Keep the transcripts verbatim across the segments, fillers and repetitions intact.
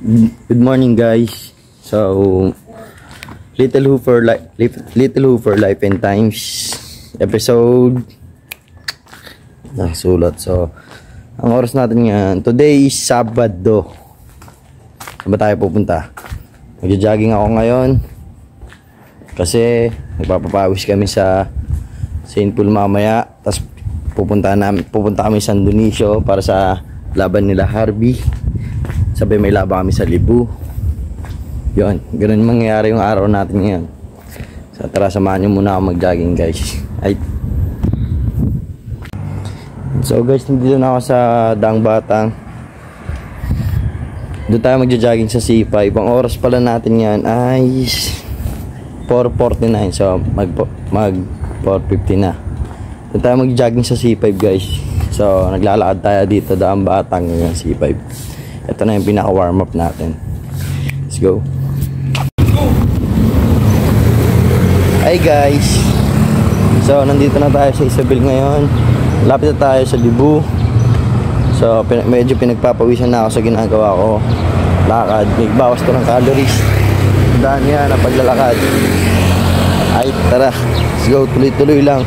Good morning guys. So Little Hooper Life Little Hooper Life and Times episode nakasulat. So ang oras natin ngayon, today is Sabado. Saan ba tayo pupunta? Magja-jogging ako ngayon kasi nagpapapawis kami sa Saint Paul mamaya. Tapos pupunta, na, pupunta kami sa San Dionisio para sa laban nila Harvey. Sabi may laban kami sa Libu. Yun, ganun mangyayari yung araw natin ngayon. So tara, samahan nyo muna ako mag-jogging guys. Ay. So guys, nandito na ako sa Daang Batang. Doon tayo magja-jogging sa C five. Ang oras pala natin yan ay four forty-nine. So mag, mag four fifty na. Doon tayo mag-jogging sa C five guys. So naglalakad tayo dito Daang Batang ng C five. Ito na yung pinaka warm up natin. Let's go. Hi guys. So nandito na tayo sa Isabel ngayon. Lapit na tayo sa Libu. So pin medyo pinagpapawisan na ako sa ginagawa ko. Lakad. Nagbawas ko ng calories. Daan yan ang paglalakad. Ay tara. Let's go. Tuloy-tuloy lang.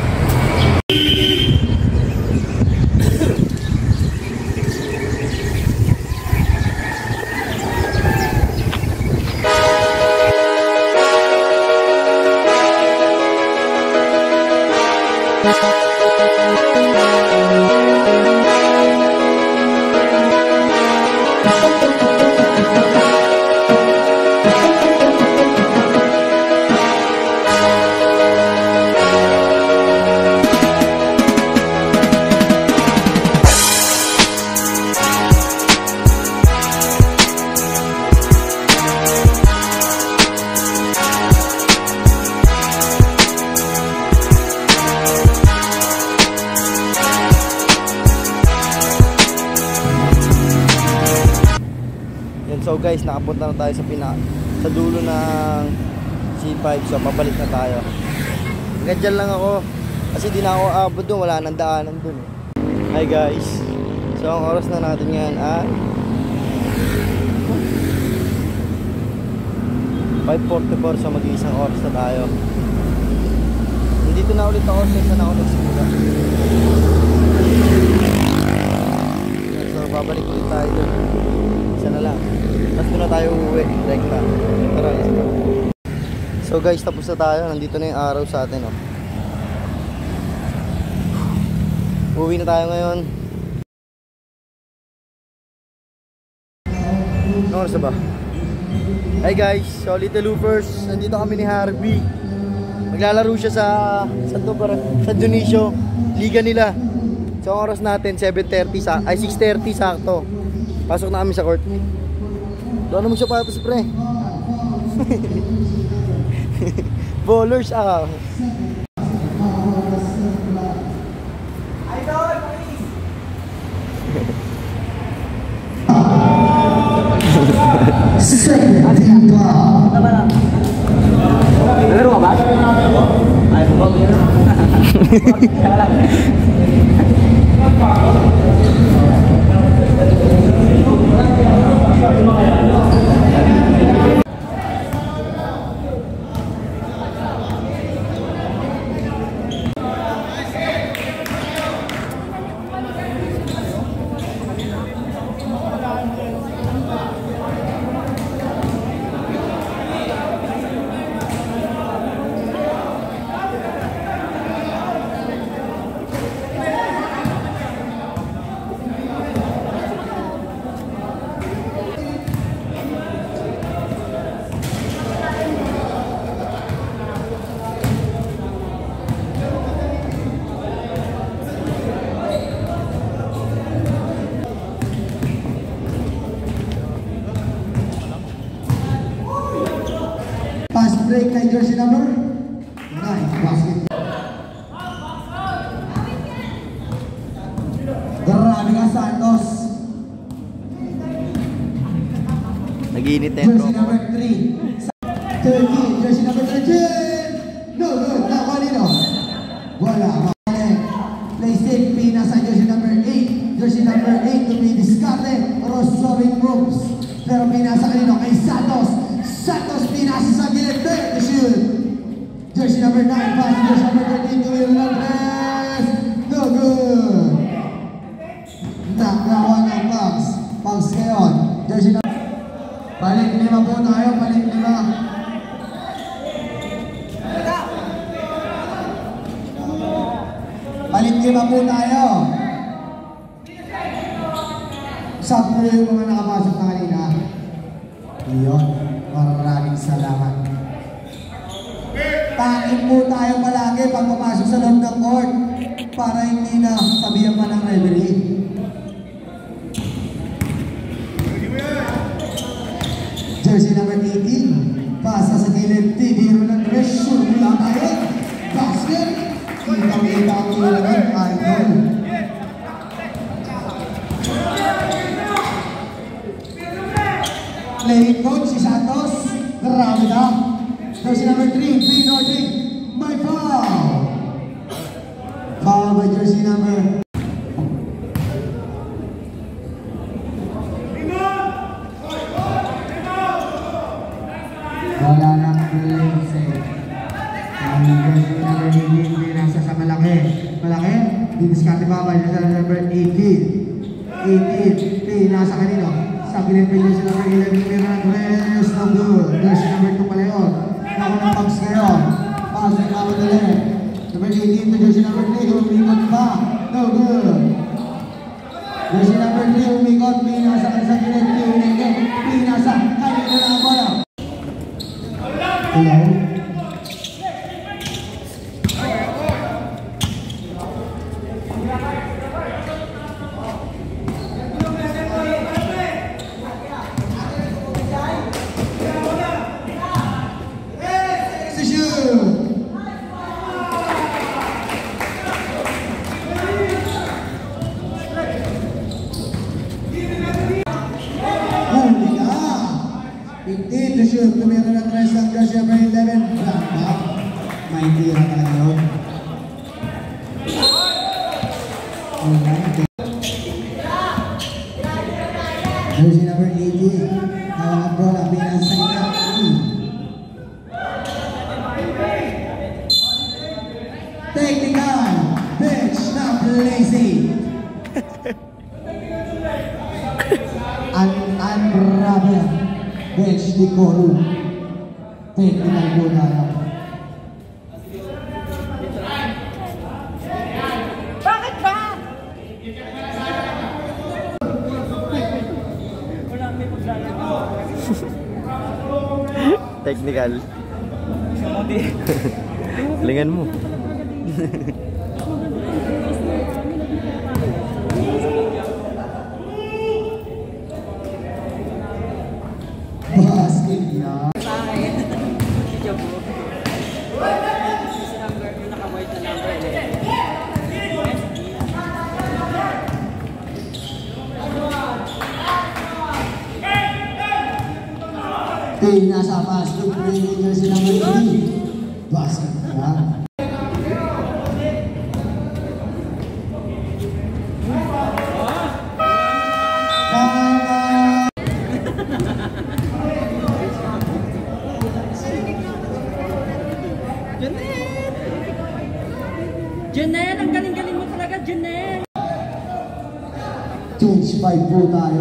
So guys, nakapunta na tayo sa pina sa dulo ng C five. So pabalik na tayo. Ganyan lang ako kasi di na ako abot doon, wala nang daanan doon. Hi guys. So ang oras na natin ngayon ay five forty-four. So mag-iisang oras na tayo. Nandito na ulit ako sa isa na ako nagsimula. So babalik ulit tayo doon. Isa na lang. Tapos doon na tayo uuwi. Like na. Tara, let's go. So guys, tapos na tayo. Nandito na yung araw sa atin. Oh. Uuwi na tayo ngayon. Ano oras na ba? Hi guys. So Little Hoopers. Nandito kami ni Harvey. Maglalaro siya sa San San Dionisio. Liga nila. So ang oras natin seven thirty sa ay six thirty sakto. Pasok na kami sa court. Doon mo siya patas pre. Bowlers ah. Idol, please. Laro ka ba? Ay, bubog yun. Break kay jersey number nine basket. Daraming Santos. Naginit na jersey number three. Turkey, jersey number thirteen. No, no, no, kanino? Wala. Play safe, Pina sa jersey number eight. Jersey number eight to be discarded. Rossoving moves. Pero pinasa kanino kay Santos. Santos pinasa sa gilid. There to shoot. Jersey number nine, pass to jersey number thirteen, to Hernandez. No good. Nakawan ng Pags. Pags ngayon. Jersey number. Balik lima po tayo. Balik lima. Balik lima po tayo. Sakto yung mga nakapasok na kanina. Iyon. Maraming salamat. Takin po tayo palagi pag papasok sa loob ng court para hindi na sabihan pa ng referee. Jersey number eighteen. Pasa sa gilid. Tidiro ng dress. Sure mula tayo. Basket. Kitang-kita ang ilagay. Idol. Playing coach si Santos. Grabe na. Jersey number three, P. Nordic. May foul. Foul by jersey number. Wala na playing safe. Ang jersey number eighteen, pinasa sa malaki. Malaki. Diniskarte pa by jersey number eighteen. eighteen, pinasa kanino. Sa gilid pa jersey number eleven, Hernandez. No good. Jersey number two pala yun. Ako ng Pags ngayon. Pass na kamadali. Number eighteen to jersey number three. Umikot pa. No good. Jersey number three. Umikot. Pinasa ka sa gilid. Pinasa. Pinasa. Kanina na ang bola. Hello? fifteen to shoot. Tumira na tres ang jersey number eleven. Black. May tira talaga yun. Jersey number eighteen. Hawak ang bola. Pinasa ita. Technical. Bench na lazy. Unravel. Bench di Koru. Technical po tayo. Bakit ba? Wala may maglalaro. Technical. Lingan mo. Basket yan. Sa akin. Video po. Kasi number, yung naka-white na number. Okay, nasa basket. Playing jersey number three. Basket yan. Janelle, ang galing-galing mo talaga, Janelle. Change five po tayo.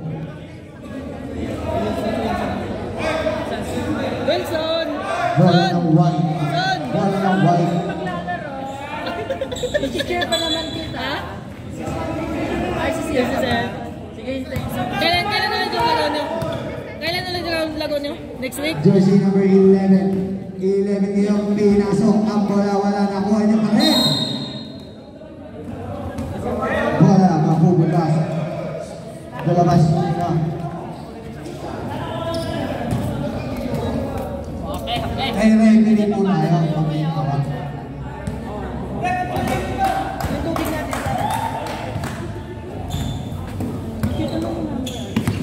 Wilson! Bola ng white. Son! Bola ng white. Maglalaro. I-share pa naman kita. Ay, si Sir, si Sir. Sige, kailan, kailan ulit yung laro nyo? Kailan ulit yung laro nyo? Next week? Jersey number eleven. eleven yung pinasok. Ang bola wala na kuha niyo pa rin. Bola mapupuntas. Dalabas na. Okay, okay. Kaya ready po tayo. Pag-iawag. Yung tubig natin. Cute naman yung number.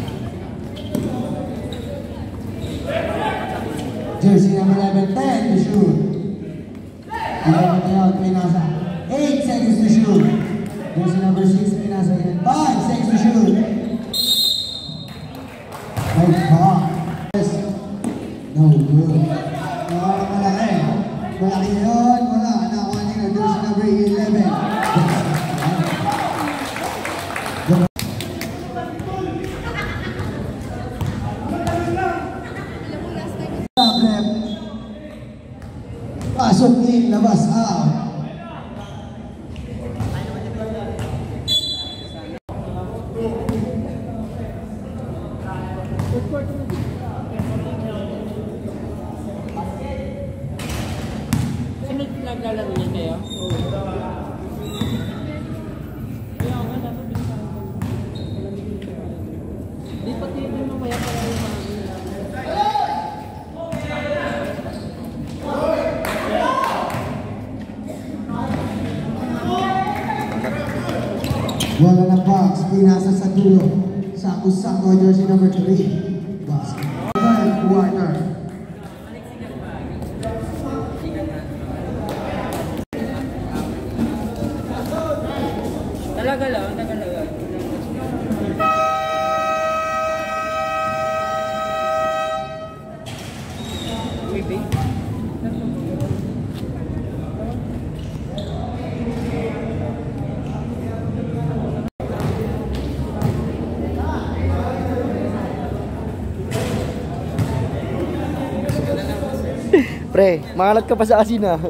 Jersey number eleven, ten to shoot. eleven na yun, pinasa. eight seconds to shoot. Jersey number six, pinasa. five seconds to shoot. Oh, malaki. Malaki yun. Wala. Nakuha niya na jersey number eleven. Pasok in, labas out. Sunod naglalaro niya kayo? Di pati yung mamaya para yung mga Wala na box, pinasa sa dulo. Sako-sako, jersey number three. Basket. Quarter. talaga lang, talaga lang. Maybe. Pre, mahalat ka pa sa asin ah.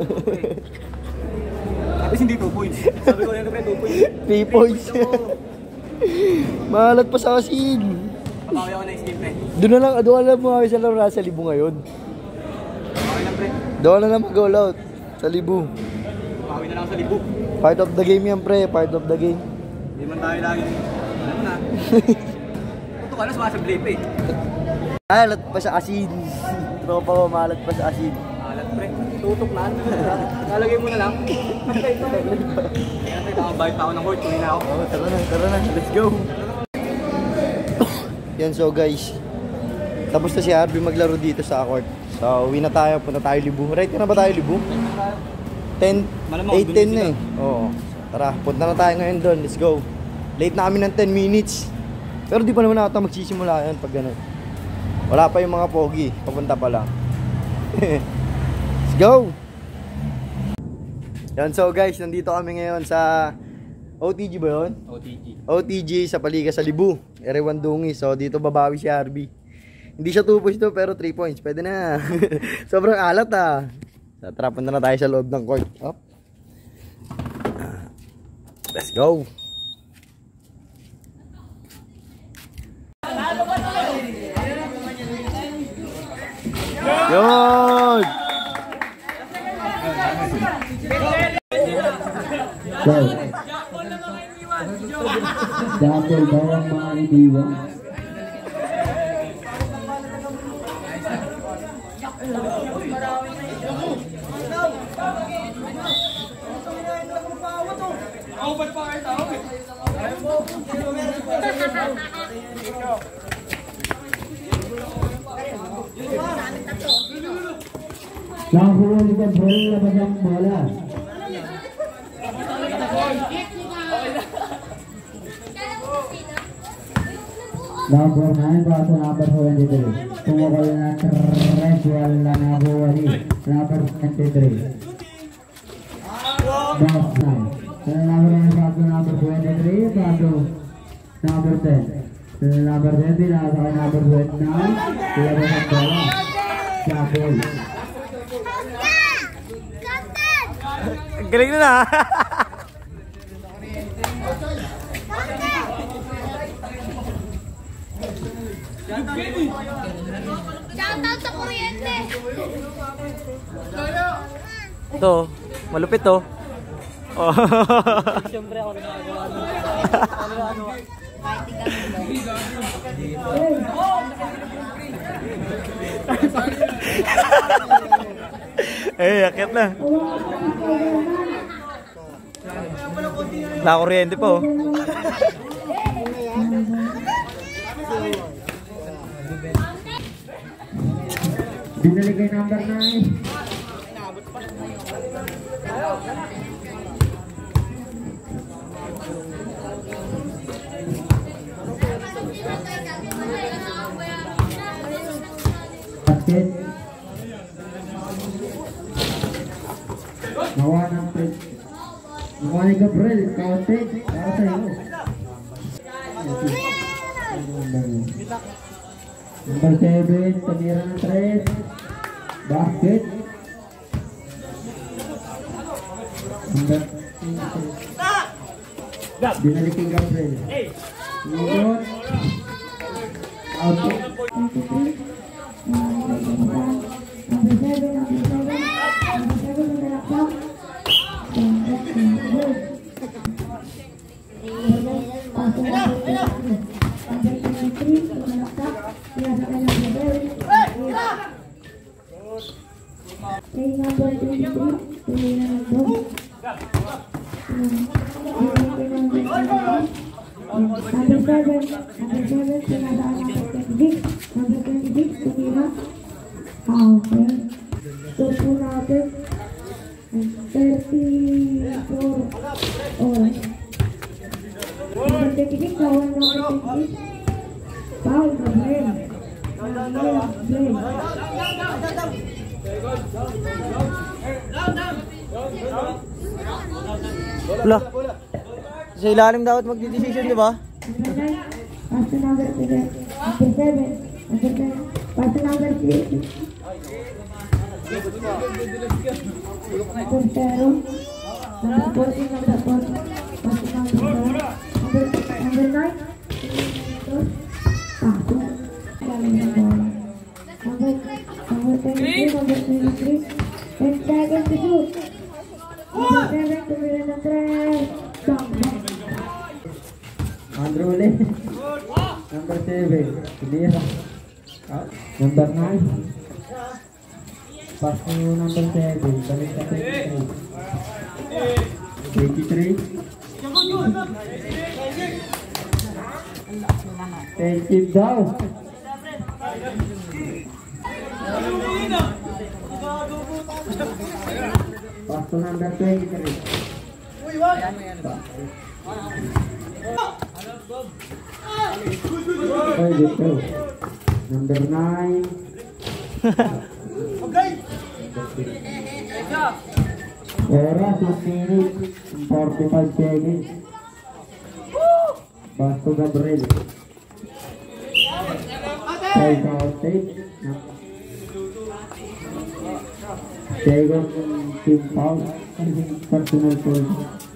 Tapos hindi two points. Sabi ko yan, pre, two points. three points. Mahalat pa sa asin. Papawi ako next game, pre. Doon na lang, doon na lang mga sa laro sa libo ngayon. Papawi lang, pre. Doon na lang mag-all out sa libo. Papawi na lang ako sa libo. Part of the game yan, pre. Part of the game. Hindi man tayo lagi. Alam mo na. Tuto ka na, sumasablip eh. Mahalat pa sa asin. Tropa ko, mahalat pa sa asin. Alat, pre. Tutok na. Nalagay mo na lang. Kaya, pre, nakabahit pa ako ng court. Tuloy na ako. Oh, tara na, tara na. Let's go. Yan, so guys. Tapos na si Harvey maglaro dito sa court. So, uwi na tayo. Punta tayo libo. Right ka na ba tayo libo? ten, Malamang, eight dun ten na na eh. Oo. Tara, punta na tayo ngayon doon. Let's go. Late na kami ng ten minutes. Pero di pa naman ata magsisimula yan pag gano'n. Wala pa yung mga pogi. Papunta pa lang. Let's go! Yan, so guys, nandito kami ngayon sa O T G ba yun? O T G. O T G sa Paliga sa Libu. Erewan Dungi. So dito babawi si Harvey. Hindi siya two points to pero three points. Pwede na. Sobrang alat ah. So, tara, punta na tayo sa loob ng court. Up. Let's go. Yun! So, Jumble daw ang mga iniwan. Nahuli ka bro, labas ang bola. Number nine baso number seventy-three. Tumukol na tres, wala na buwari. Number twenty-three. Box nine. Number nine baso number twenty-three, baso number ten. Number twenty, nasa number twenty-nine. Labas ang bola. Chapel. Galing na na. Shoutout sa kuryente! Ito, malupit to. Oh. Siyempre ako nagagawa nun. Eh, akit na. Nakakuryente po. Binali kay number nine. Basket. kaunti, para sa'yo. Number seven, tumira ng tres. Basket. Number dinalik kay Gabriel. Ngunit out. Wala. Sa ilalim dapat magdi-decision, di ba? Pastor number seven, number seven, number seven, pastor number six, number zero, number fourteen, number four, pastor number seven, number number nine, pastor, number number twenty-three, number twenty-three, ten seconds to shoot, number seven to win the track, Andrew ulit. Number seven, tumira. Number nine. Pass to number seven, balik sa twenty-three. twenty-three. Twenty daw. Pass to number twenty-three. Oh, gitu. Number nine. Era two minutes forty-five seconds. Basto Gabriel. Five outage. Second team foul. Personal foul.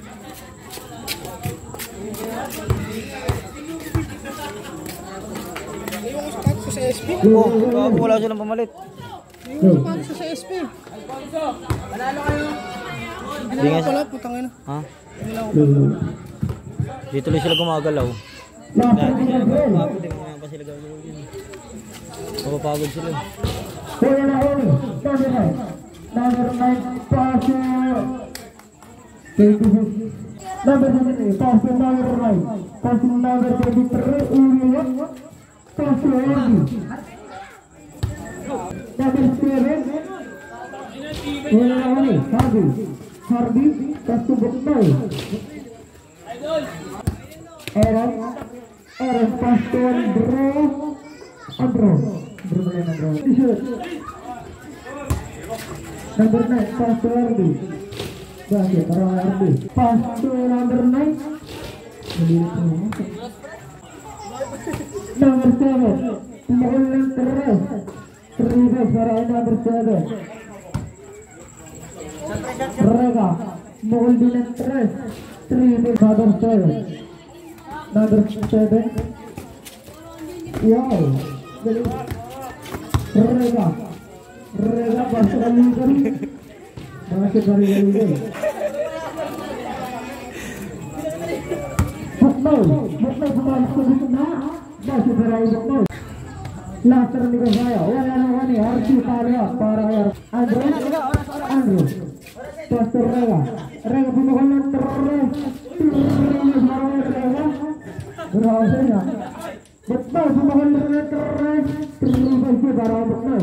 Oo, oh, wala silang pamalit. Sa S P. Panalo kayo. Hindi nga Wala, putang ina. Ha? Dito lang sila gumagalaw. Mapapagod eh, mga pa sila gagalaw din. Mapapagod sila. Kuya na huli. Number nine. Number nine. Passer. twenty-six. Number seventeen. Passer number nine. Passer number twenty-three. Uli. Passer Andy. Number seven. Kuya na huli. Hardy. Hardy. Passer Bukmay. Aaron. Aaron. Passer Andro. Andro. Andro boleh Andro. T-shirt. Number nine, Pastor Ardi. Bahagia para Ardi. Pastor number nine. Number seven, Pemukul terus. Terlibat para number seven. Mereka Pemukul bilang terus. Terlibat number seven. Number seven. Wow. Mereka Mereka pasal lingkar masih dari lingkar Bukmay Bukmay pumalas ko dito na masih dari Bukmay laser ni saya wala na ni Archie para para Andrew Andrew Pastor Rega Rega pumukul ng terus Rega berhasil na Bukmay pumukul ng terus terus para Bukmay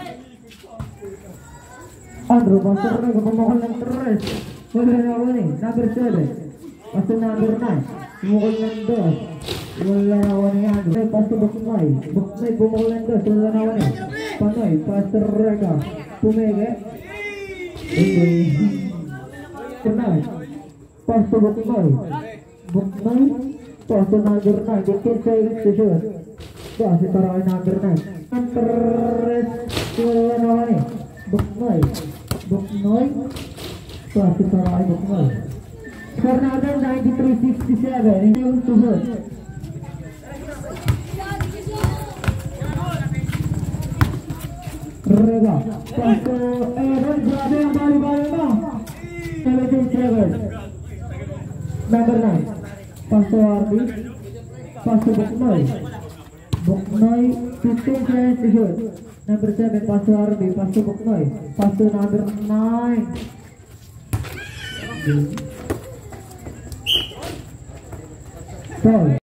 Andrew, pastor na pumukul ng tres. Wala na ako ni, number seven. Pastor number nine. Pumukul ng dos. Wala na ako ni Andrew. Pastor Bukmay. Bukmay pumukul ng dos. Wala na ako ni. Panoy, Pastor Rega. Pumege. Hindi. Panoy. pass to Buknoy. Buknoy, pass to number nine, fifteen seconds to shoot. Pass to Taray number nine. Antares to naman eh. Buknoy. Buknoy, pass to Taray Buknoy. For another ninety-three sixty-seven, in to shoot. Rega, pass to Aaron, grabe ang bali-bali mo. seventeen seconds. Number nine, pass to Arby, pass to Buknoy. Buknoy, fifteen seconds to shoot. Number seven, pass to Arby, pass to Buknoy. Pass to number nine. Foul.